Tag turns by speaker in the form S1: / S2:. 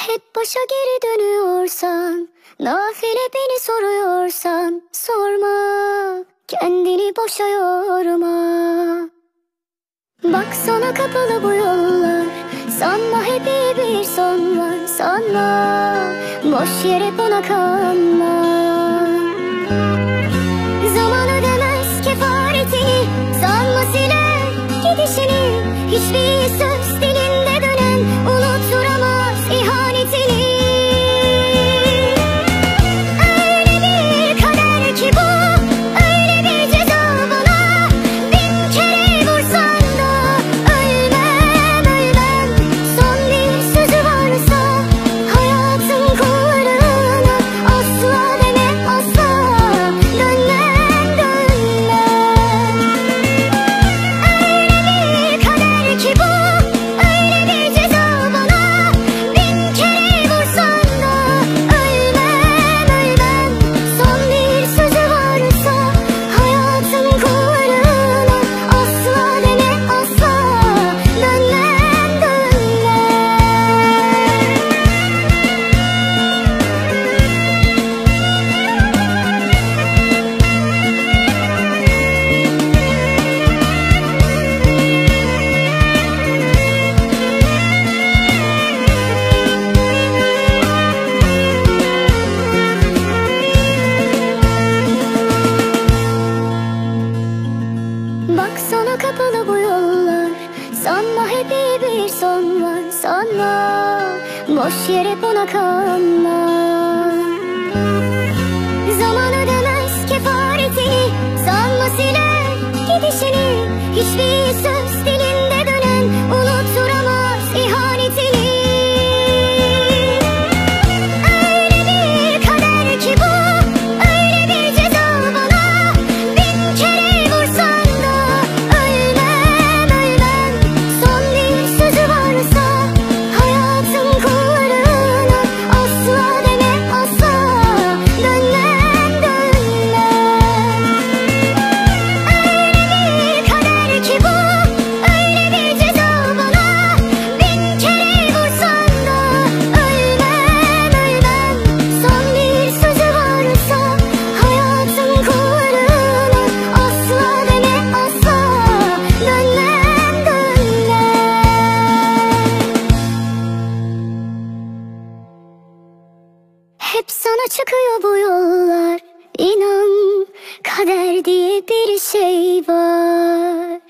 S1: Hep başa geri dönüyorsan, nafile beni soruyorsan, sorma, kendini boşa yorma. Bak sana kapalı bu yollar, sanma hep iyi bir son var, sanma, boş yere buna kanma. Zaman ödemez kefaretini, sanma siler gidişini, hiçbir söz dilinde dönen unutturamaz ihanetini. Öyle bir kader ki bu, öyle bir ceza bana, bin kere vursan da ölmem, ölmem. Son bir sözü varsa hayatın kullarına, asla deme asla, dönmem, dönmem. Öyle bir kader ki bu, öyle bir ceza bana, bin kere vursan da ölmem, ölmem. Son bir sözü varsa hayatın kullarına, asla deme asla, dönmem, dönmem. Bak sana kapalı bu yollar, sanma hep iyi bir son var, sanma, boş yere buna kanma. Zaman ödemez kefaretini, sanma siler gidişini, hiçbir söz dilinde dönen unutturamaz ihanetini. Öyle bir kader ki bu, öyle bir ceza bana, bin kere vursan da ölmem, ölmem. Son bir sözü varsa hayatın kullarına, asla deme asla, dönmem, dönmem. Öyle bir kader ki bu, öyle bir ceza bana, bin kere vursan da ölmem, ölmem. Son bir sözü varsa hayatın kullarına, asla deme asla, dönmem, dönmem. Hep sana çıkıyor bu yollar, inan, kader diye bir şey var.